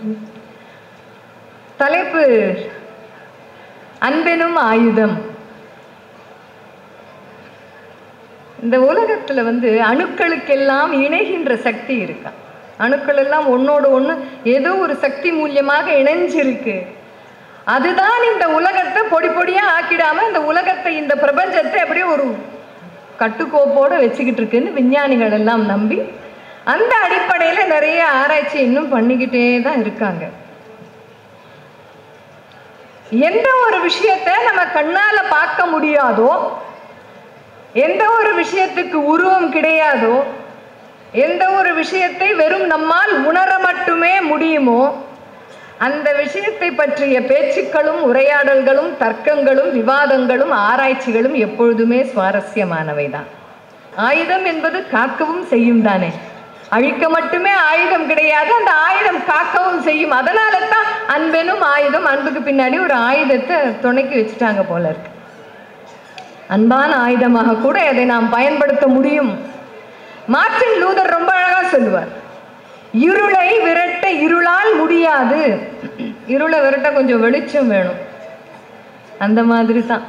தலைப்பு அன்பெனும் ஆயுதம். இந்த உலகத்துல அணுக்களுக்கெல்லாம் இணைகின்ற சக்தி இருக்கா. அணுக்கள் எல்லாம் ஒன்னோடு ஒன்று ஏதோ ஒரு சக்தி மூலியமாக இணைஞ்சிருக்கு. அதுதான் இந்த உலகத்தை பொடி பொடியா ஆக்கிடாம இந்த உலகத்தை, இந்த பிரபஞ்சத்தை அப்படியே ஒரு கட்டுக்கோப்போட வச்சுக்கிட்டு இருக்குன்னு விஞ்ஞானிகள் எல்லாம் நம்பி அந்த அடிப்படையில நிறைய ஆராய்ச்சி இன்னும் பண்ணிக்கிட்டே தான் இருக்காங்க. எந்த ஒரு விஷயத்தை நம்ம கண்ணால பார்க்க முடியாதோ, எந்த ஒரு விஷயத்துக்கு உருவம் கிடையாதோ, எந்த ஒரு விஷயத்தை வெறும் நம்மால் உணர மட்டுமே முடியுமோ, அந்த விஷயத்தை பற்றிய பேச்சுக்களும் உரையாடல்களும் தர்க்கங்களும் விவாதங்களும் ஆராய்ச்சிகளும் எப்பொழுதுமே சுவாரஸ்யமானவை தான். ஆயுதம் என்பது காக்கவும் செய்யும் தானே, அழிக்க மட்டுமே ஆயுதம் கிடையாது, அந்த ஆயுதம் காக்கவும் செய்யும். அதனால தான் அன்பெனும் ஆயுதம். அன்புக்கு பின்னாடி ஒரு ஆயுதத்தை துணைக்கி வச்சுட்டாங்க போல இருக்கு. அன்பான ஆயுதமாக கூட அதை நாம் பயன்படுத்த முடியும். மார்ட்டின் லூதர் ரொம்ப அழகா சொல்லுவார், இருளை விரட்ட இருளால் முடியாது. இருளை விரட்ட கொஞ்சம் வெளிச்சம் வேணும். அந்த மாதிரி தான்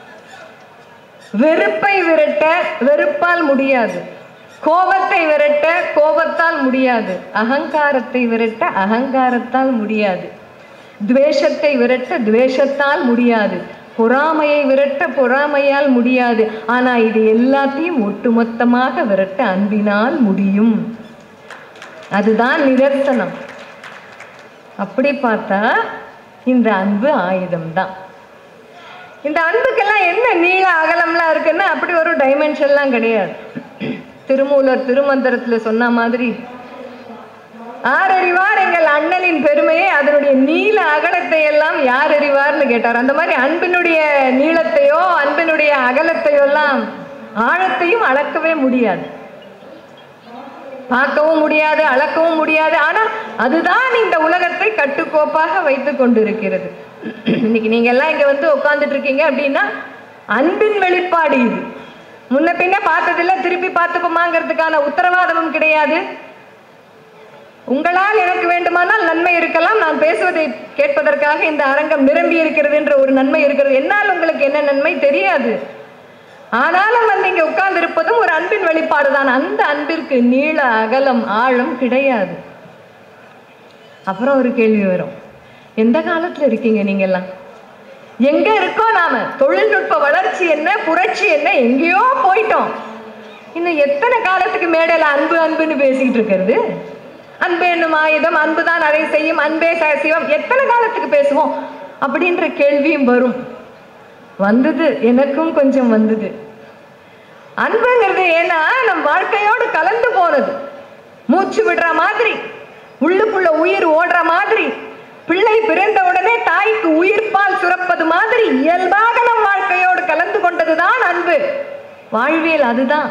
வெறுப்பை விரட்ட வெறுப்பால் முடியாது, கோபத்தை விரட்ட கோபத்தால் முடியாது, அகங்காரத்தை விரட்ட அகங்காரத்தால் முடியாது, துவேஷத்தை விரட்ட துவேஷத்தால் முடியாது, பொறாமையை விரட்ட பொறாமையால் முடியாது. ஆனா இது எல்லாத்தையும் ஒட்டுமொத்தமாக விரட்ட அன்பினால் முடியும். அதுதான் நிதர்சனம். அப்படி பார்த்தா இந்த அன்பு ஆயுதம் தான். இந்த அன்புக்கெல்லாம் என்ன நீள அகலம்லாம் இருக்குன்னா அப்படி ஒரு டைமென்ஷன்லாம் கிடையாது. திருமூலர் திருமந்திரத்துல சொன்ன மாதிரி, ஆரறிவார் எங்கள் அண்ணலின் பெருமையை, அதனுடைய நீள அகலத்தை எல்லாம் யார் அறிவார்னு கேட்டார். அந்த மாதிரி அன்பினுடைய நீளத்தையோ அன்பினுடைய அகலத்தையோ எல்லாம் ஆழத்தையும் அளக்கவே முடியாது, பார்க்கவும் முடியாது, அளக்கவும் முடியாது. ஆனா அதுதான் இந்த உலகத்தை கட்டுக்கோப்பாக வைத்து கொண்டிருக்கிறது. இன்னைக்கு நீங்க எல்லாம் இங்க உட்கார்ந்துட்டு இருக்கீங்க அப்படின்னா அன்பின் வெளிப்பாடு இது. முன்ன பின்ன பார்த்ததில்ல, திருப்பி பார்த்துப்போமாங்கிறதுக்கான உத்தரவாதமும் கிடையாது. உங்களால் எனக்கு வேண்டுமானால் நன்மை இருக்கலாம், நான் பேசுவதை கேட்பதற்காக இந்த அரங்கம் நிரம்பி இருக்கிறது என்ற ஒரு நன்மை இருக்கிறது. என்னால் உங்களுக்கு என்ன நன்மை தெரியாது. ஆனாலும் இங்க உட்கார்ந்து இருப்பதும் ஒரு அன்பின் வெளிப்பாடு தான். அந்த அன்பிற்கு நீள அகலம் ஆழம் கிடையாது. அப்புறம் ஒரு கேள்வி வரும், எந்த காலத்துல இருக்கீங்க நீங்க எல்லாம்? எங்க இருக்கோம் நாம? தொழில்நுட்ப வளர்ச்சி என்ன, புரட்சி என்ன, எங்கேயோ போயிட்டோம். இன்னும் எத்தனை காலத்துக்கு மேடையில அன்பு அன்புன்னு பேசிக்கிட்டு இருக்கிறது? அன்பு என்னும் ஆயுதம், அன்புதான் அதை செய்யும், அன்பே சிவம், எத்தனை காலத்துக்கு பேசுவோம் அப்படின்ற கேள்வியும் வரும். வந்தது, எனக்கும் கொஞ்சம் வந்தது. அன்புங்கிறது ஏன்னா நம் வாழ்க்கையோடு கலந்து போனது. மூச்சு விடுற மாதிரி, உள்ளுக்குள்ள உயிர் ஓடுற மாதிரி, பிள்ளை பிறந்த உடனே தாய்க்கு உயிர்ப்பால் சுரப்பது மாதிரி இயல்பாக நம் வாழ்க்கையோடு கலந்து கொண்டதுதான் அன்பு. வாழ்வியல் அதுதான்.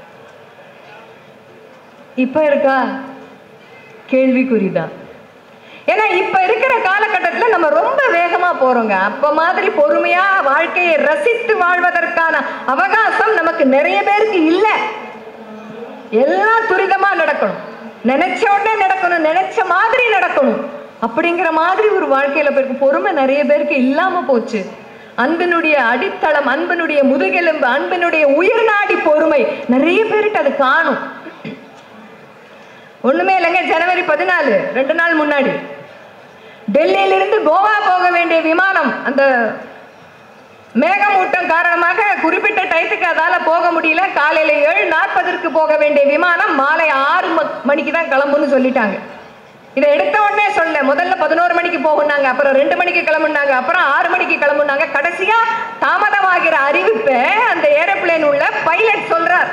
இப்ப இருக்கா? கேள்விக்குறிதான். ஏன்னா இப்ப இருக்கிற காலகட்டத்தில் நம்ம ரொம்ப வேகமா போறோங்க. அப்ப மாதிரி பொறுமையா வாழ்க்கையை ரசித்து வாழ்வதற்கான அவகாசம் நமக்கு நிறைய பேருக்கு இல்லை. எல்லாம் துரிதமா நடக்கணும், நினைச்ச உடனே நடக்கணும், நினைச்ச மாதிரி நடக்கணும் அப்படிங்கிற மாதிரி ஒரு வாழ்க்கையில பேருக்கு பொறுமை நிறைய பேருக்கு இல்லாம போச்சு. அன்பினுடைய அடித்தளம், அன்பினுடைய முதுகெலும்பு, அன்பினுடைய உயிர் நாடி பொறுமை நிறைய பேருக்கு அது காணும். ஒண்ணுமே இல்லைங்க, ஜனவரி 14 2 நாள் முன்னாடி டெல்லியிலிருந்து கோவா போக வேண்டிய விமானம் அந்த மேகமூட்டம் காரணமாக குறிப்பிட்ட டயத்துக்கு அதால போக முடியல. காலையில 7:40 போக வேண்டிய விமானம் மாலை 6 மணிக்கு தான் கிளம்புன்னு சொல்லிட்டாங்க. இதை எடுத்த உடனே சொல்ல, முதல்ல 11 மணிக்கு போகுனாங்க, அப்புறம் 2 மணிக்கு கிளம்புனாங்க, அப்புறம் 6 மணிக்கு கிளம்புனாங்க. கடைசியா தாமதமாகிற அறிவிப்பை அந்த ஏரோப்ளேன் உள்ள பைலட் சொல்றார்.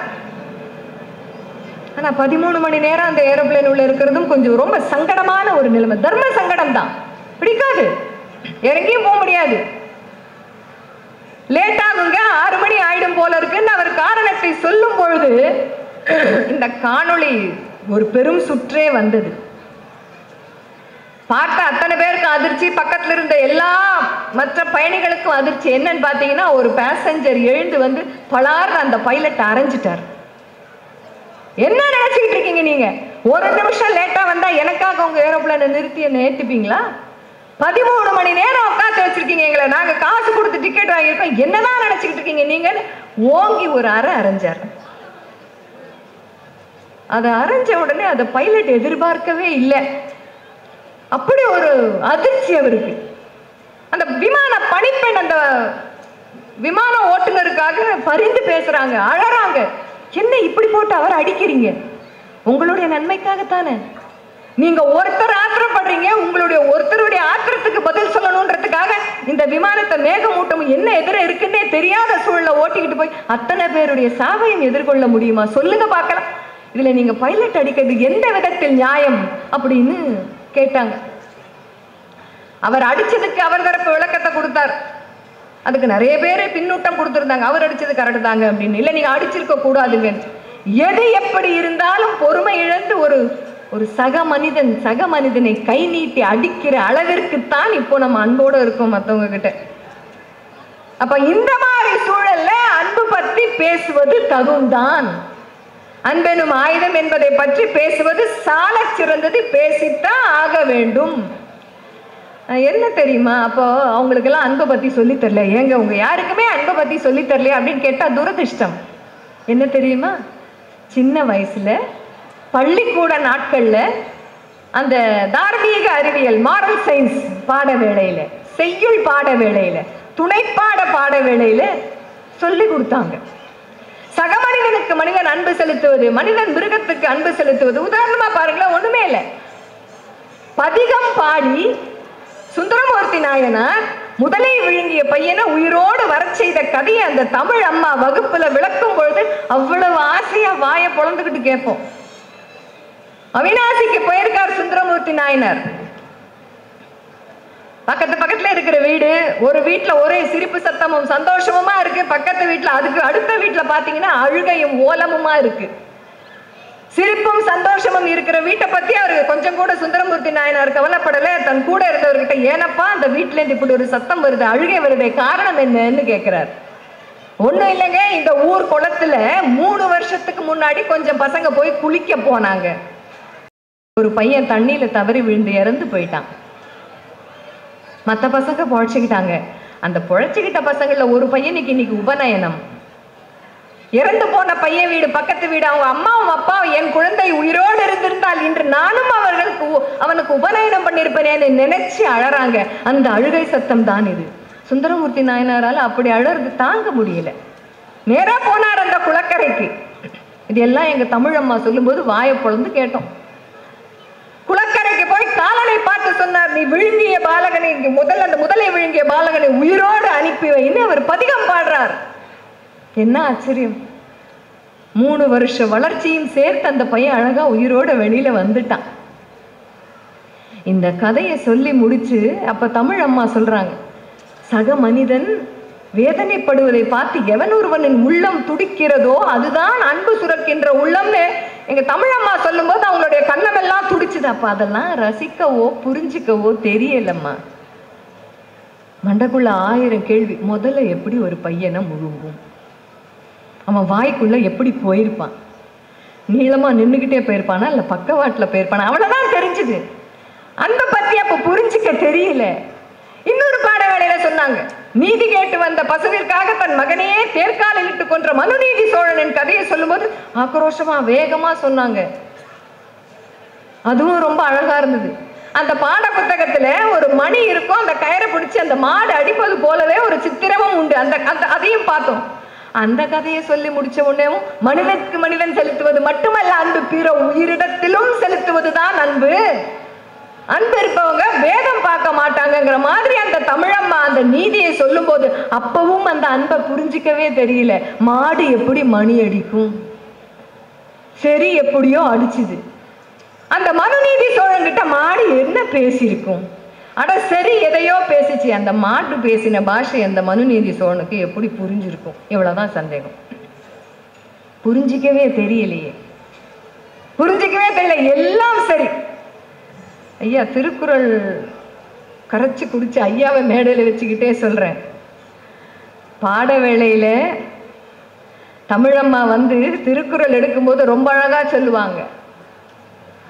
ஆனா 13 மணி நேரம் அந்த ஏரோப்ளேன் உள்ள இருக்கிறதும் கொஞ்சம் ரொம்ப சங்கடமான ஒரு நிலைமை. தர்ம சங்கடம் தான், பிடிக்காது, இறங்கியும் போக முடியாது. லேட் ஆகுங்க, 6 மணி ஆயிடும் போல இருக்குன்னு அவர் காரணத்தை சொல்லும் பொழுது இந்த காணொளி ஒரு பெரும் சுற்றே வந்தது. பார்த்த அத்தனை பேருக்கு அதிர்ச்சி, பக்கத்துல இருந்த எல்லா மற்ற பயணிகளுக்கும் அதிர்ச்சி. என்னன்னு பாத்தீங்கன்னா, ஒரு பேசஞ்சர் எழுந்து பலார் அந்த பைலட் அரைஞ்சிட்டார். என்ன நினைச்சுக்கிட்டு இருக்கீங்க நீங்க? ஒரு நிமிஷம் லேட்டா வந்தா எனக்காக உங்க ஏரோப்ளேனை நிறுத்தி என்ன ஏத்துப்பீங்களா? 13 மணி நேரம் உட்காந்து வச்சிருக்கீங்க எங்களை, நாங்க காசு கொடுத்து டிக்கெட் வாங்கியிருக்கோம், என்னதான் நினைச்சுக்கிட்டு இருக்கீங்க நீங்க? ஓங்கி ஒரு அறை அரைஞ்சார். அதை அரைஞ்ச உடனே அதை பைலட் எதிர்பார்க்கவே இல்லை. அப்படி ஒரு அதிர்ச்சி அவருக்கு. அந்த விமான பணிப்பெண் அந்த விமான ஓட்டுநருக்காக பரிந்து பேசுறாங்க, அழறாங்க. என்ன இப்படி போட்டு அவர் அடிக்கிறீங்க? உங்களுடைய நன்மைக்காகத்தானே. நீங்க ஒருத்தர் ஆத்திரப்படுறீங்க, உங்களுடைய ஒருத்தருடைய ஆத்திரத்துக்கு பதில் சொல்லணும்ன்றதுக்காக இந்த விமானத்தை மேகமூட்டம் என்ன எதிர இருக்குன்னே தெரியாத சூழலை ஓட்டிக்கிட்டு போய் அத்தனை பேருடைய சாவையும் எதிர்கொள்ள முடியுமா? சொல்லுங்க பார்க்கலாம். இதுல நீங்க பைலட் அடிக்கிறது எந்த விதத்தில் நியாயம் அப்படின்னு கேட்டாங்க. அவர் அடிச்சதுக்கு அவர் தரப்பு விளக்கத்தை கொடுத்தார். அதுக்கு நிறைய பேர் பின்னூட்டம் கொடுத்துருந்தாங்க, அவர் அடிச்சது கரெக்ட் தாங்க அப்படின்னு. இல்லை நீங்க அடிச்சிருக்க கூடாதுங்க. எது எப்படி இருந்தாலும் பொறுமை இழந்து ஒரு சக மனிதனை கை நீட்டி அடிக்கிற அளவிற்குத்தான் இப்போ நம்ம அன்போடு இருக்கோம் மற்றவங்க கிட்ட. அப்ப இந்த மாதிரி சூழல்ல அன்பு பற்றி பேசுவது தகுந்தான். அன்பெனும் ஆயுதம் என்பதை பற்றி பேசுவது சால சிறந்தது, பேசித்தான் ஆக வேண்டும். என்ன தெரியுமா, அப்போ அவங்களுக்கெல்லாம் அன்பை பத்தி சொல்லி தரல. ஏங்க உங்க யாருக்குமே அன்பை பத்தி சொல்லி தரலையா அப்படின்னு கேட்டா துரதிர்ஷ்டம். என்ன தெரியுமா, சின்ன வயசுல பள்ளிக்கூட நாட்கள்ல அந்த தார்மீக அறிவியல் மாரல் சயின்ஸ் பாட வேளையில, செய்யுள் பாட வேளையில, துணைப்பாட பாட வேளையில சொல்லி கொடுத்தாங்க. சக மனிதனுக்கு மனிதன் அன்பு செலுத்துவது, மனிதன் மிருகத்துக்கு அன்பு செலுத்துவது. உதாரணமா பாருங்களேன், ஒண்ணுமே இல்லை, பதிகம் பாடி சுந்தரமூர்த்தி நாயனார் முதலை விழுங்கிய பையனை உயிரோடு வர செய்த கதையை அந்த தமிழ் அம்மா வகுப்புல விளக்கும் பொழுது அவ்வளவு ஆசையா வாயை பொழந்துகிட்டு கேட்போம். அவிநாசிக்கு போயிருக்கார் சுந்தரமூர்த்தி நாயனார். பக்கத்துல இருக்கிற வீடு, ஒரு வீட்டுல ஒரே சிரிப்பு சத்தமும் சந்தோஷமுமா இருக்கு. பக்கத்து வீட்டுல, அதுக்கு அடுத்த வீட்டுல பாத்தீங்கன்னா அழுகையும் ஓலமுமா இருக்கு. சிரிப்பும் சந்தோஷமும் இருக்கிற வீட்டை பத்தி அவருக்கு கொஞ்சம் கூட சுந்தரமூர்த்தி நாயனார் கவலைப்படல. தன் கூட இருந்தவர்கிட்ட, ஏனப்பா அந்த வீட்டுல இருந்து இப்படி ஒரு சத்தம் வருது, அழுகை வருது, காரணம் என்னன்னு கேட்கிறார். ஒண்ணும் இல்லைங்க, இந்த ஊர் குளத்துல 3 வருஷத்துக்கு முன்னாடி கொஞ்சம் பசங்க போய் குளிக்க போனாங்க. ஒரு பையன் தண்ணியில தவறி விழுந்து இறந்து போயிட்டான். மற்ற பசங்க பொழைச்சுக்கிட்டாங்க. அந்த பொழைச்சுக்கிட்ட பசங்கள்ல ஒரு பையனுக்கு இன்னைக்கு உபநயனம். இறந்து போன பையன் வீடு பக்கத்து வீடு, அவங்க அம்மாவும் அப்பாவும் என் குழந்தை உயிரோடு இருந்திருந்தால் இன்று நானும் அவனுக்கு உபநயனம் பண்ணியிருப்பேனேன்னு நினைச்சு அழறாங்க. அந்த அழுகை சத்தம் தான் இது. சுந்தரமூர்த்தி நாயனாரால் அப்படி அழறது தாங்க முடியல. நேரா போனார் அந்த குளக்கரைக்கு. இதெல்லாம் எங்க தமிழ் அம்மா சொல்லும்போது வாயை பொழந்து கேட்டோம். குளக்கரைக்கு போய் காலனை பார்த்து சொன்னார், நீ விழுங்கிய பாலகனை, அந்த முதலை விழுங்கிய பாலகனை உயிரோடு அனுப்பி வைன்னு அவர் பதிகம் பாடுறார். என்ன ஆச்சரியம்! 3 வருஷ வளர்ச்சியும் சேர்த்து அந்த பையன் அழகா உயிரோட வெளியில வந்துட்டான். இந்த கதையை சொல்லி முடிச்சு அப்ப தமிழ் அம்மா சொல்றாங்க, சக மனிதன் வேதனைப்படுவதை பார்த்து எவன் ஒருவனின் உள்ளம் துடிக்கிறதோ அதுதான் அன்பு சுரக்கின்ற உள்ளம்னு எங்க தமிழ் அம்மா சொல்லும் போது அவங்களுடைய கண்ணமெல்லாம் துடிச்சுது. அப்ப அதெல்லாம் ரசிக்கவோ புரிஞ்சுக்கவோ தெரியலம்மா. மண்டக்குள்ள 1000 கேள்வி. முதல்ல எப்படி ஒரு பையனை முழுங்கும், அவன் வாய்க்குள்ள எப்படி போயிருப்பான், நீளமா நின்றுகிட்டே போயிருப்பானா இல்ல பக்கவாட்டுல போயிருப்பானா, அவ்வளவுதான் தெரிஞ்சுது. அன்பை பத்தி அப்ப புரிஞ்சுக்க தெரியல. இன்னொரு பாட வேளையில சொன்னாங்க, நீதி கேட்டு வந்த பசுவிற்காக தன் மகனையே தேர்காலில் இட்டு கொன்ற மனுநீதி சோழனின் கதையை சொல்லும் போது ஆக்ரோஷமா வேகமா சொன்னாங்க. அதுவும் ரொம்ப அழகா இருந்தது. அந்த பாட புத்தகத்துல ஒரு மணி இருக்கும், அந்த கயிறை பிடிச்சி அந்த மாடு அடிப்பது போலவே ஒரு சித்திரமும் உண்டு. அதையும் பார்த்தோம். அந்த கதையை சொல்லி முடிச்ச உடனேவும் மனிதனுக்கு மனிதன் செலுத்துவது மட்டுமல்ல அன்பு, பிற உயிரிடத்திலும் செலுத்துவதுதான் அன்பு. அன்பு இருப்பவங்க வேதம் பார்க்க மாட்டாங்கிற மாதிரி அந்த தமிழம்மா அந்த நீதியை சொல்லும் போது அப்பவும் அந்த அன்பை புரிஞ்சிக்கவே தெரியல. மாடு எப்படி மணி அடிக்கும், சரி எப்படியோ அடிச்சுது. அந்த மனுநீதி சோழன்கிட்ட மாடு என்ன பேசியிருக்கும், அட சரி எதையோ பேசிச்சு. அந்த மாட்டு பேசின பாஷை அந்த மனுநீதி சோழனுக்கு எப்படி புரிஞ்சிருக்கும்? இவ்வளவுதான் சந்தேகம். புரிஞ்சிக்கவே தெரியலையே, புரிஞ்சிக்கவே தெரியல. எல்லாம் சரி. ஐயா திருக்குறள் கரைச்சி குடிச்சு ஐயாவை மேடையில் வச்சுக்கிட்டே சொல்றேன். பாட வேளையில தமிழம்மா வந்து திருக்குறள் எடுக்கும்போது ரொம்ப அழகா சொல்லுவாங்க.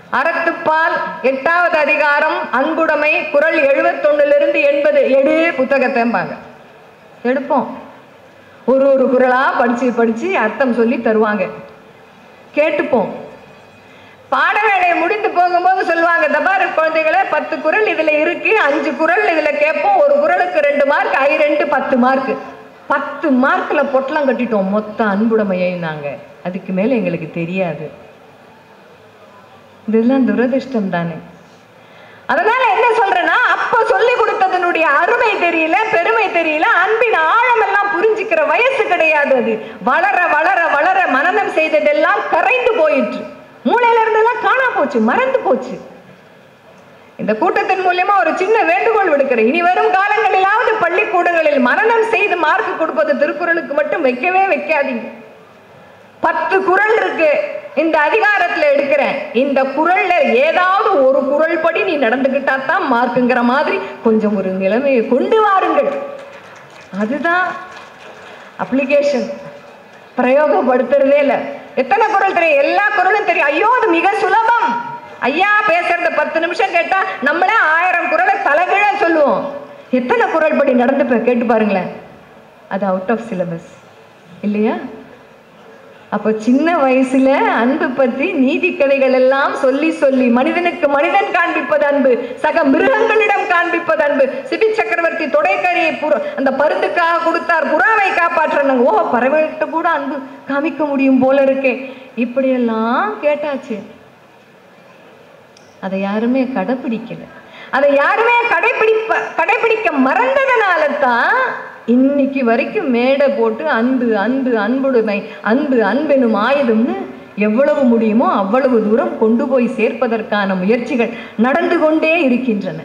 அறத்துப்பால் 8வது அதிகாரம் அன்புடைமை குறள் 71 80 எடு புத்தகத்தைம்பாங்க. எடுப்போம். ஒரு குறளா படிச்சு படிச்சு அர்த்தம் சொல்லி தருவாங்க, கேட்டுப்போம். பாட வேலையை முடிந்து போகும்போது சொல்லுவாங்க, தபார் குழந்தைகளை 10 குறள் இதுல இருக்கு, 5 குறள் இதுல கேட்போம், ஒரு குறளுக்கு 2 மார்க், 2 10 மார்க். 10 மார்க்ல பொட்டலம் கட்டிட்டோம் மொத்த அன்புடைமையை. நாங்க அதுக்கு மேல எங்களுக்கு தெரியாது. இதெல்லாம் துரதிர்ஷ்டம் தானே. அதனால என்ன சொல்றேன்னா, அப்ப சொல்லி கொடுத்ததனுடைய அருமை தெரியல, பெருமை தெரியல, அன்பின் ஆழம் எல்லாம் புரிஞ்சுக்கிற வயசு கிடையாது. அது வளர வளர வளர மனனம் செய்ததெல்லாம் கரைந்து போயிற்று, மூளையில இருந்தெல்லாம் காணா போச்சு, மறந்து போச்சு. இந்த கூட்டத்தின் மூலமா ஒரு சின்ன வேண்டுகோள் விடுக்கிறேன். இனி வரும் காலங்களிலாவது பள்ளிக்கூடங்களில் மனனம் செய்து மார்க் கொடுப்பது திருக்குறளுக்கு மட்டும் வைக்கவே வைக்காதீங்க. 10 குறள் இருக்கு இந்த அதிகாரத்துல எடுக்கிறேன், இந்த குறள்ல ஏதாவது ஒரு குறள் படி நீ நடந்துகிட்டா தான் மார்க்குங்கிற மாதிரி கொஞ்சம் ஒரு நிலைமையை கொண்டு வாருங்கள். அதுதான் அப்ளிகேஷன். பிரயோகப்படுத்துறதே இல்லை. எத்தனை குறள் தெரியும்? எல்லா குறளும் தெரியும். ஐயோ அது மிக சுலபம். ஐயா பேசுறத 10 நிமிஷம் கேட்டா நம்மளே 1000 குறளை தலைகீழ சொல்லுவோம். எத்தனை குறள் படி நடந்து கேட்டு பாருங்களேன். அது அவுட் ஆஃப் சிலபஸ் இல்லையா? அப்ப சின்ன வயசுல அன்பு பற்றி நீதி கதைகள் எல்லாம் சொல்லி சொல்லி மனிதனுக்கு மனிதன் காண்பிப்பது அன்பு, சக மிருகங்களிடம் காண்பிப்பது அன்பு. சிபி சக்கரவர்த்தி தொடைக்கறியை அந்த பருந்துக்காக கொடுத்தார், புறாவை காப்பாற்றுறாங்க. ஓ, பறவைகிட்ட கூட அன்பு காமிக்க முடியும் போல இருக்கே. இப்படியெல்லாம் கேட்டாச்சு. அதை யாருமே கடைபிடிக்கல. அதை யாருமே கடைபிடிக்க மறந்ததுனால தான் இன்னைக்கு வரைக்கும் மேடை போட்டு அன்பு அன்பு அன்புடைமை அன்பு அன்பெனும் ஆயுதம்னு எவ்வளவு முடியுமோ அவ்வளவு தூரம் கொண்டு போய் சேர்ப்பதற்கான முயற்சிகள் நடந்து கொண்டே இருக்கின்றன.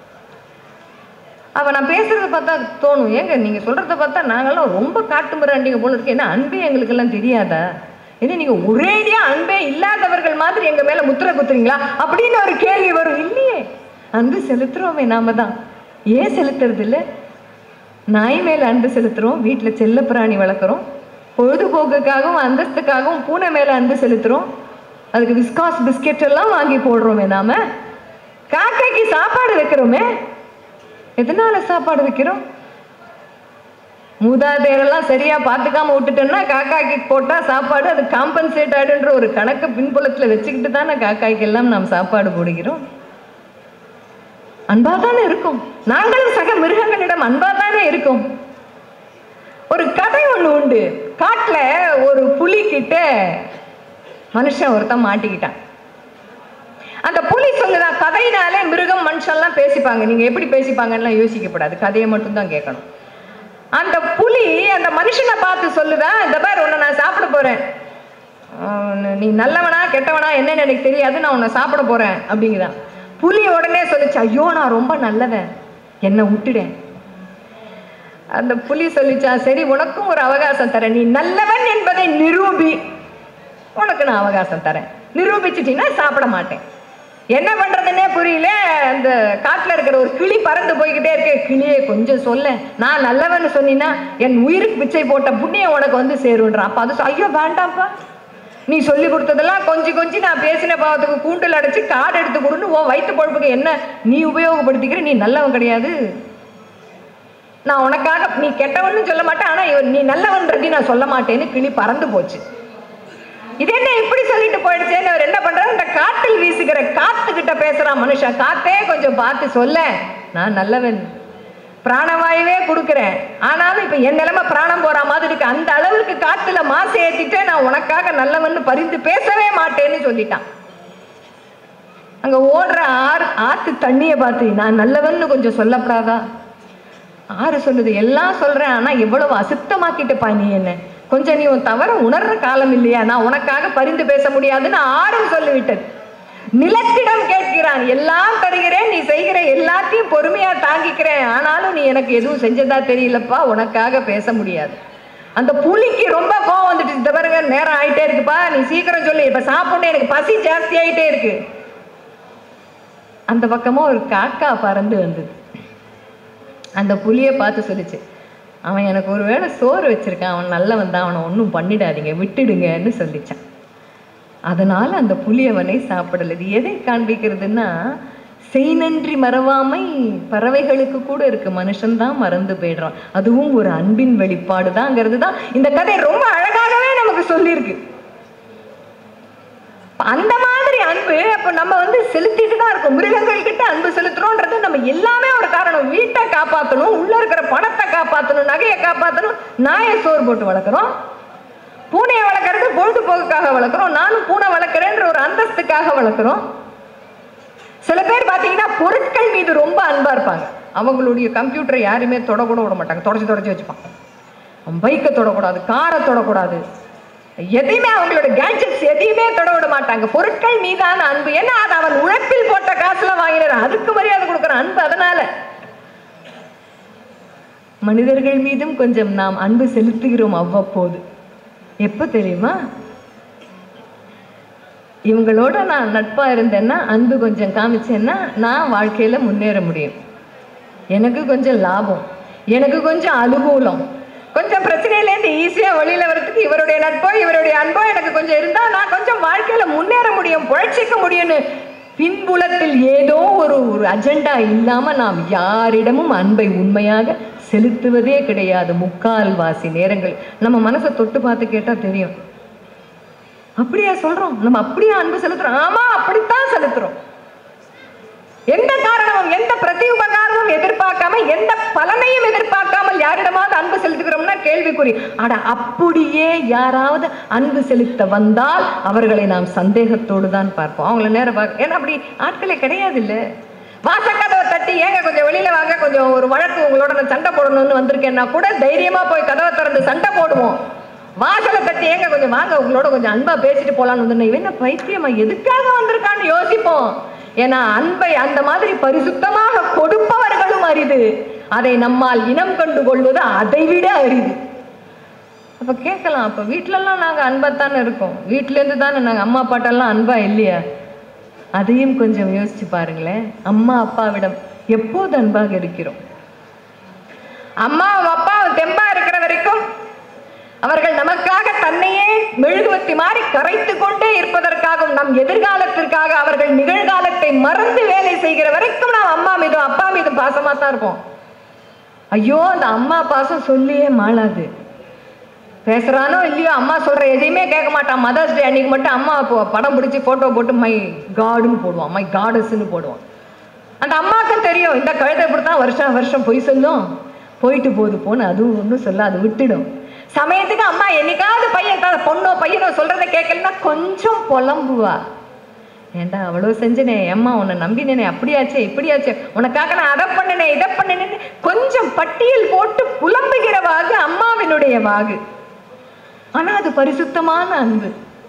நான் பேசுறத பார்த்தா தோணும், ஏங்க நீங்க சொல்றத பார்த்தா நாங்கெல்லாம் ரொம்ப காட்டு மிராண்டிங்க போல இருக்கு. ஏன்னா அன்பே எங்களுக்கெல்லாம் தெரியாதா? ஏன்னா நீங்க ஒரேடியா அன்பே இல்லாதவர்கள் மாதிரி எங்க மேல முத்திரை குத்துறீங்களா அப்படின்னு ஒரு கேள்வி வரும். இல்லையே, அன்பு செலுத்துறோமே நாம தான். ஏன் செலுத்துறது இல்லை? நாய் மேல அன்பு செலுத்துறோம், வீட்டுல செல்ல பிராணி வளர்க்குறோம், பொழுதுபோக்குக்காகவும் அந்தஸ்துக்காகவும் பூனை மேல அன்பு செலுத்துறோம், அதுக்கு விஸ்காஸ் பிஸ்கெட் எல்லாம் வாங்கி போடுறோமே. நாம காக்கைக்கு சாப்பாடு வைக்கிறோமே, எதனால சாப்பாடு வைக்கிறோம்? மூதாதையரெல்லாம் சரியா பார்த்துக்காம விட்டுட்டோம்னா காக்காய்க்கு போட்டா சாப்பாடு அது காம்பன்சேட் ஆயிடுன்ற ஒரு கணக்கு பின்புலத்துல வச்சுக்கிட்டு தானே காக்காய்க்கு எல்லாம் நாம் சாப்பாடு போடுகிறோம். அன்பா தானே இருக்கும். நாங்களும் சக மிருகங்களிடம் அன்பா தானே இருக்கும். ஒரு கதை ஒண்ணு உண்டு. காட்டுல ஒரு புலி கிட்ட மனுஷன் ஒருத்தன் மாட்டிக்கிட்டான். அந்த புலி சொல்லுதான், கதையினாலே மிருகம் மனுஷன்லாம் பேசிப்பாங்க. நீங்க எப்படி பேசிப்பாங்கன்னு யோசிக்கப்படாது, கதையை மட்டும் தான் கேட்கணும். அந்த புலி அந்த மனுஷனை பார்த்து சொல்லுதான், இந்த பார் உன்னை நான் சாப்பிட போறேன், நீ நல்லவனா கெட்டவனா என்னன்னு எனக்கு தெரியாது, நான் உன்னை சாப்பிட போறேன் அப்படிங்குதான். புலி உடனே சொல்லிச்சு, ஐயோ நான் ரொம்ப நல்லவன், என்னை விட்டுடேன். அந்த புலி சொல்லிச்சா, சரி உனக்கும் ஒரு அவகாசம் தரேன், நீ நல்லவன் என்பதை நிரூபி, உனக்கு நான் அவகாசம் தரேன், நிரூபிச்சுட்டீங்கன்னா சாப்பிட மாட்டேன். என்ன பண்றதுன்னே புரியல. அந்த காட்டுல இருக்கிற ஒரு கிளி பறந்து போய்கிட்டே இருக்கு. கிளியே கொஞ்சம் சொல்ல, நான் நல்லவன்னு சொன்னீங்கன்னா என் உயிருக்கு பிச்சை போட்ட புண்ணியம் உனக்கு வந்து சேருன்றான். அப்ப அது ஐயோ வேண்டாம்ப்பா, நீ சொல்லி கொடுத்ததெல்லாம் கொஞ்சம் நான் பேசின பாவத்துக்கு கூண்டில் அடைச்சு காடு எடுத்து கொடுன்னு ஓ வயிற்று பொழப்புக்கு என்ன நீ உபயோகப்படுத்திக்கிற, நீ நல்லவன் கிடையாது, நான் உனக்காக நீ கெட்டவன்னு சொல்ல மாட்டேன், ஆனா நீ நல்லவன்றதி நான் சொல்ல மாட்டேன்னு கிளி பறந்து போச்சு. இது என்ன இப்படி சொல்லிட்டு போயிடுச்சேன்னு அவர் என்ன பண்றாரு, இந்த காட்டில் வீசுகிற காத்துக்கிட்ட பேசுறான் மனுஷன். காத்தே கொஞ்சம் பார்த்து சொல்ல, நான் நல்லவன், பிராணவாயுவே கொடுக்குறேன், ஆனாலும் இப்ப என் நிலைமை பிராணம் போற மாதிரி இருக்கு, அந்த அளவுக்கு காத்துல மாசு ஏத்திட்டு நான் உனக்காக நல்லவன் பரிந்து பேசவே மாட்டேன்னு சொல்லிட்டான். அங்க ஓடுற ஆத்து தண்ணியை பார்த்து, நான் நல்லவன்னு கொஞ்சம் சொல்லப்படாதா? ஆறு சொல்லுது, எல்லாம் சொல்றேன், ஆனா எவ்வளவு அசுத்தமாக்கிட்டுப்பா நீ என்ன, கொஞ்சம் நீ உன் தவற உணர்ற காலம் இல்லையா, நான் உனக்காக பரிந்து பேச முடியாதுன்னு ஆறும் சொல்லிவிட்டது. நிலத்திடம் கேட்கிறான், எல்லாம் தருகிறேன், நீ செய்கிற எல்லாத்தையும் பொறுமையா தாங்கிக்கிறேன், ஆனாலும் நீ எனக்கு எதுவும் செஞ்சதா தெரியலப்பா, உனக்காக பேச முடியாது. அந்த புலிக்கு ரொம்ப கோவம் வந்துட்டு, இந்த பாருங்க நேரம் ஆயிட்டே இருக்குப்பா, நீ சீக்கிரம் சொல்லு, இப்ப சாப்பிட்டு எனக்கு பசி ஜாஸ்தி ஆயிட்டே இருக்கு. அந்த பக்கமா ஒரு காக்கா பறந்து வந்தது. அந்த புலியை பார்த்து சொல்லிச்சு, அவன் எனக்கு ஒருவேளை சோறு வச்சிருக்கான், அவன் நல்லவன் தான், அவனை ஒன்றும் பண்ணிடாதீங்க, விட்டுடுங்கன்னு சொல்லிச்சான். அதனால அந்த புலி அவனை சாப்பிடல. இது எதை காண்பிக்கிறதுன்னா, செய் நன்றி மறவாமை பறவைகளுக்கு கூட இருக்கு, மனுஷன்தான் மறந்து போயிடுறான். அதுவும் ஒரு அன்பின் வெளிப்பாடு தான்ங்கிறது தான் இந்த கதை ரொம்ப அழகாகவே நமக்கு சொல்லியிருக்கு. அந்த மாதிரி அன்பு அப்ப நம்ம செலுத்திட்டு தான் இருக்கோம். மிருகங்கள் கிட்ட அன்பு செலுத்துறோம்ன்றது நம்ம எல்லாமே ஒரு காரணம். வீட்டை காப்பாற்றணும், உள்ள இருக்கிற பணத்தை காப்பாற்றணும், நகையை காப்பாற்றணும், நாயை சோறு போட்டு வளர்க்குறோம். பூனையை வளர்க்கறது பொழுதுபோக்குக்காக வளர்க்குறோம். நானும் பூனை வளர்க்குறேன்ற ஒரு அந்தஸ்துக்காக வளர்க்குறோம். சில பேர் பார்த்தீங்கன்னா பொருட்கள் மீது ரொம்ப அன்பா இருப்பாங்க. அவங்களுடைய கம்ப்யூட்டரை யாருமே தொடக்கூட விட மாட்டாங்க, தொடச்சி வச்சுப்பாங்க. பைக்கை தொடக்கூடாது, காரை தொடக்கூடாது, எதையுமே அவங்களோட கேட்ஜெட்ஸ் எதையுமே தொட விட மாட்டாங்க. பொருட்கள் மீதான அன்பு. ஏன்னா அது அவன் உழைப்பில் போட்ட காசுல வாங்கினான், அதுக்கு மரியாதை கொடுக்குற அன்பு. அதனால மனிதர்கள் மீதும் கொஞ்சம் நாம் அன்பு செலுத்துகிறோம் அவ்வப்போது. எப்ப தெரியுமா? இவங்களோட நான் நட்பா இருந்தேன்னா, அன்பு கொஞ்சம் காமிச்சேன்னா நான் வாழ்க்கையில முன்னேற முடியும். எனக்கு கொஞ்சம் லாபம், எனக்கு கொஞ்சம் அனுகூலம், கொஞ்சம் பிரச்சனையிலேருந்து ஈஸியா வெளியில வரதுக்கு இவருடைய நட்போ இவருடைய அன்போ எனக்கு கொஞ்சம் இருந்தா நான் கொஞ்சம் வாழ்க்கையில முன்னேற முடியும், பொழைச்சிக்க முடியும்னு பின்புலத்தில் ஏதோ ஒரு அஜெண்டா இல்லாம நாம் யாரிடமும் அன்பை உண்மையாக செலுத்துவதே கிடையாது. முக்கால்வாசி நேரங்கள் நம்ம மனசை தொட்டு பார்த்து கேட்டா தெரியும். அப்படியா சொல்றோம்? நம்ம அப்படியே அன்பு செலுத்துறோம்? ஆமா, அப்படித்தான் செலுத்துறோம். எந்த காரணமும் எந்த பிரதி உபகாரமும் எதிர்பார்க்காம, எந்த பலனையும் எதிர்பார்க்காமல் யாரிடமாவது அன்பு செலுத்துகிறோம்னா கேள்விக்குறி. ஆனா அப்படியே யாராவது அன்பு செலுத்த வந்தால் அவர்களை நாம் சந்தேகத்தோடு தான் பார்ப்போம். அவங்கள நேரம் பார்க்க, ஏன்னா அப்படி ஆட்களே கிடையாது. இல்ல வாசக்கதவை தட்டி ஏங்க கொஞ்சம் வெளியில வாங்க, கொஞ்சம் ஒரு வழக்கு உங்களோட நான் சண்டை போடணும்னு வந்திருக்கேன்னா கூட தைரியமா போய் கதவை திறந்து சண்டை போடுவோம். வாசலை தட்டி ஏங்க கொஞ்சம் வாங்க உங்களோட கொஞ்சம் அன்பா பேசிட்டு போலான்னு வந்து இவன் என்ன பைத்தியமா எதுக்காக வந்திருக்கான்னு யோசிப்போம். ஏன்னா அன்பை அந்த மாதிரி பரிசுத்தமாக கொடுப்பவர்களும் அரிது, அதை நம்மால் இனம் கண்டு கொள்வது அதை விட அரிது. அப்ப கேட்கலாம், அப்ப வீட்டுலலாம் நாங்க அன்பாத்தானே இருக்கோம், வீட்டுல இருந்து தானே நாங்க அம்மா அப்பாட்டெல்லாம் அன்பா இல்லையா? அதையும் கொஞ்சம் யோசிச்சு பாருங்களேன். அம்மா அப்பாவிடம் எப்போது அன்பாக இருக்கிறோம்? அம்மாவும் அப்பாவும் தெம்பா இருக்கிற வரைக்கும் அவர்கள் நமக்காக தன்னையே மெழுகுவத்தி மாறி கரைத்து கொண்டே இருப்பதற்காகவும் நம் எதிர்காலத்திற்காக அவர்கள் நிகழ்காலத்தை மறந்து வேலை செய்கிற வரைக்கும் நாம் அம்மா மீதும் அப்பா மீதும் பாசமா தான் இருப்போம். ஐயோ, அந்த அம்மா பாசம் சொல்லியே மாளாது. பேசுறானோ இல்லையோ அம்மா சொல்ற எதையுமே கேட்க மாட்டான். மதர்ஸ் டே அன்னைக்கு மட்டும் அம்மா படம் பிடிச்சி போட்டோ போட்டு மை காடுன்னு போடுவான், மை காடஸ்ன்னு போடுவான். அந்த அம்மாவுக்கும் தெரியும் இந்த கழுதை இப்படித்தான் வருஷம் வருஷம் பொய் சொல்லும், போயிட்டு போகுது போன்னு அதுவும் ஒன்றும் சொல்ல, அது விட்டுடும். சமயத்துக்கு அம்மா என்னைக்காவது பையன் பொண்ணோ பையனோ சொல்றதை கேட்கலன்னா கொஞ்சம் புலம்புவா. ஏண்டா அவ்வளவு செஞ்சனே, அம்மா உன்னை நம்பினேனே, அப்படியாச்சே இப்படியாச்சே, உனக்காக நான் அதை பண்ணினேன் இதை பண்ணினேன்னு கொஞ்சம் பட்டியல் போட்டு புலம்புகிற வாகு அம்மாவினுடைய வாகு. ஆனா அது பரிசுத்தமான அன்பு.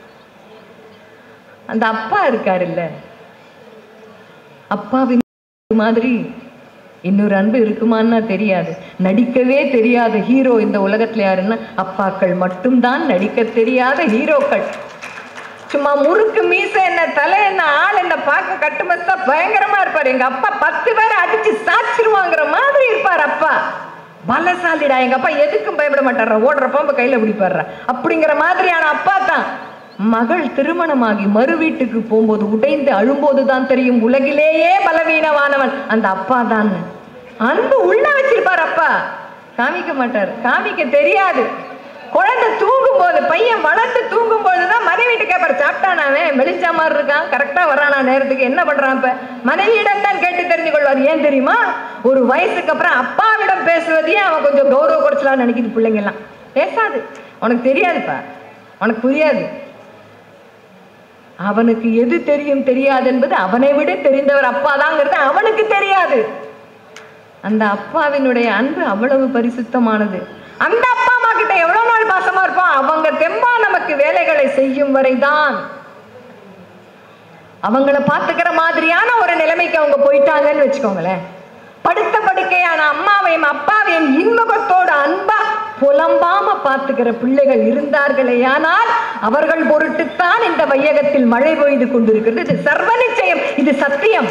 அந்த அப்பா இருக்காரு இல்ல, அப்பாவின் மாதிரி இன்னொரு அன்பு இருக்குமான்னா தெரியாது. நடிக்கவே தெரியாத ஹீரோ இந்த உலகத்துல யாருன்னா அப்பாக்கள் மட்டும்தான். நடிக்க தெரியாத ஹீரோக்கள். சும்மா முறுக்கு மீச என்ன, தலை என்ன, ஆள் என்ன, பார்க்க கட்டுமஸ்தா பயங்கரமா இருப்பாரு. எங்க அப்பா 10 பேரை அடிச்சு சாச்சிருவாங்கிற மாதிரி இருப்பார். அப்பா பலசாலிடா, எங்க அப்பா எதுக்கும் பயப்பட மாட்டாரா, ஓடுற பாம்பு கையில பிடிப்பாடுற அப்படிங்கிற மாதிரியான அப்பா தான். மகள் திருமணமாகி மறு வீட்டுக்கு போகும்போது உடைந்து அழும்போதுதான் தெரியும் உலகிலேயே பலவீனமானவன் அந்த அப்பா தான். அன்பு உள்ள வச்சிருப்பார் அப்பா, காமிக்க மாட்டார், காமிக்க தெரியாது. குழந்தை தூங்கும் போது, பையன் வளர்ந்து தூங்கும் போதுதான் மனைவி வீட்டு கேட்பாரு, சாப்பிட்டானாவே மெலிஞ்சா மாதிரி இருக்கான், கரெக்டா வரானா நேரத்துக்கு, என்ன பண்றான்? இப்ப மனைவியிடம் தான் கேட்டு தெரிஞ்சு கொள்வார். ஏன் தெரியுமா? ஒரு வயசுக்கு அப்புறம் அப்பாவிடம் பேசுவதையே அவன் கொஞ்சம் கௌரவ குறைச்சலான்னு நினைக்குது பிள்ளைங்க எல்லாம். பேசாது, உனக்கு தெரியாதுப்பா, உனக்கு புரியாது. அவனுக்கு எது தெரியும் தெரியாது என்பது அவனை விட தெரிந்தவர் அப்பாதாங்கிறது அவனுக்கு தெரியாது. அந்த அப்பாவினுடைய அன்பு அவ்வளவு பரிசுத்தமானது. அந்த அப்பா அம்மா கிட்ட எவ்வளவு நாள் பாசமா இருப்போம்? அவங்க தெம்பா நமக்கு வேலைகளை செய்யும் வரைதான். அவங்கள பாத்துக்கிற மாதிரியான ஒரு நிலைமைக்கு அவங்க போயிட்டாங்கன்னு வச்சுக்கோங்களேன். படுத்த படுக்கையான அம்மாவையும் அப்பாவையும் இன்முகத்தோடு அன்பா புலம்பாம பார்த்துக்கிற பிள்ளைகள் இருந்தார்களேயானால் அவர்கள் பொருட்டுத்தான் இந்த வையகத்தில் மழை பெய்து கொண்டிருக்கிறது. இது சர்வ நிச்சயம், இது சத்தியம்.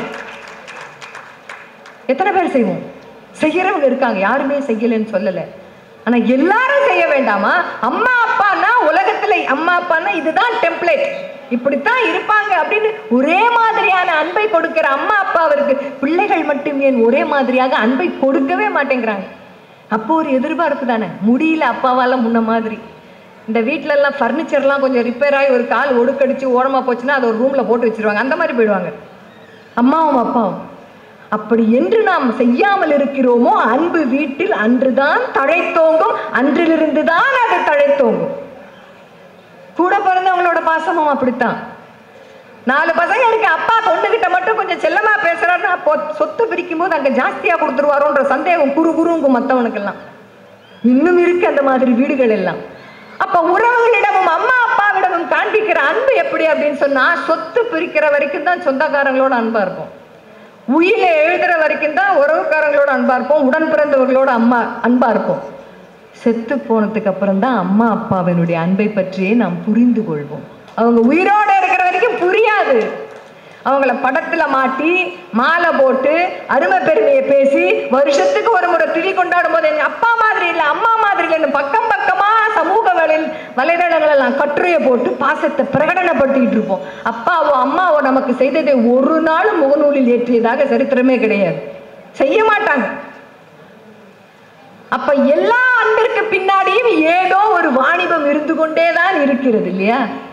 எத்தனை பேர் செய்வோம்? செய்யறவங்க இருக்காங்க, யாருமே செய்யலன்னு சொல்லல. ஆனா எல்லாரும் செய்ய வேண்டாமா? அம்மா அப்பான்னா உலகத்துல இல்லை. அம்மா அப்பான்னா இதுதான் டெம்ப்ளேட், இப்படித்தான் இருப்பாங்க அப்படின்னு ஒரே மாதிரியான அன்பை கொடுக்கிற அம்மா அப்பாவிற்கு பிள்ளைகள் மட்டும் ஏன் ஒரே மாதிரியாக அன்பை கொடுக்கவே மாட்டேங்கிறாங்க? அப்போ ஒரு எதிர்பார்ப்பு தானே. முடியல அப்பாவால முன்ன மாதிரி. இந்த வீட்டில எல்லாம் ஃபர்னிச்சர்லாம் கொஞ்சம் ரிப்பேர் ஆகி ஒரு கால் ஒடுக்கடிச்சு ஓரமா போச்சுன்னா அதை ஒரு ரூம்ல போட்டு வச்சிருவாங்க. அந்த மாதிரி போயிடுவாங்க அம்மாவும் அப்பாவும். அப்படி என்று நாம் செய்யாமல் இருக்கிறோமோ அன்பு வீட்டில் அன்றுதான் தழைத்தோங்கும், அன்றிலிருந்து தான் அது தழைத்தோங்கும். கூட பிறந்தவங்களோட பாசமும் அப்படித்தான். 4 பசங்க இருக்கு, அப்பா பொண்ணுகிட்ட மட்டும் கொஞ்சம் செல்லமா பேசுறாருன்னா சொத்து பிரிக்கும் போது அங்க ஜாஸ்தியா கொடுத்துருவாரோன்ற சந்தேகம் குறுகுறுங்கும் மற்றவனுக்கெல்லாம். இன்னும் இருக்கு அந்த மாதிரி வீடுகள் எல்லாம். அப்ப உறவுகளிடமும் அம்மா அப்பாவிடமும் காண்பிக்கிற அன்பு எப்படி அப்படின்னு சொன்னா, சொத்து பிரிக்கிற வரைக்கும் தான் சொந்தக்காரங்களோட அன்பா இருப்போம், உயிரை எழுதுற வரைக்கும் தான் உறவுக்காரங்களோட அன்பா இருப்போம், உடன் பிறந்தவர்களோட அன்பா இருப்போம். செத்து போனதுக்கு அப்புறம் தான் அம்மா அப்பாவினுடைய அன்பை பற்றியே நாம் புரிந்து கொள்வோம். அவங்க உயிரோட இருக்கிற வரைக்கும் புரியாது. அவங்கள படத்துல மாட்டி மாலை போட்டு அருமை பெருமையை பேசி வருஷத்துக்கு ஒரு முறை திரி கொண்டாடும் போது எங்க அப்பா மாதிரி இல்லை அம்மா மாதிரி இல்லைன்னு பக்கம் பக்கமா சமூக வலைதளங்கள் எல்லாம் கட்டுரையை போட்டு பாசத்தை பிரகடனப்படுத்திட்டு இருப்போம். அப்பாவோ அம்மாவோ நமக்கு செய்ததை ஒரு நாள் முகநூலில் ஏற்றியதாக சரித்திரமே கிடையாது, செய்ய மாட்டாங்க. அப்ப எல்லா அன்பிற்கு பின்னாடியும் ஏதோ ஒரு வாணிபம் இருந்து கொண்டேதான் இருக்கிறது இல்லையா?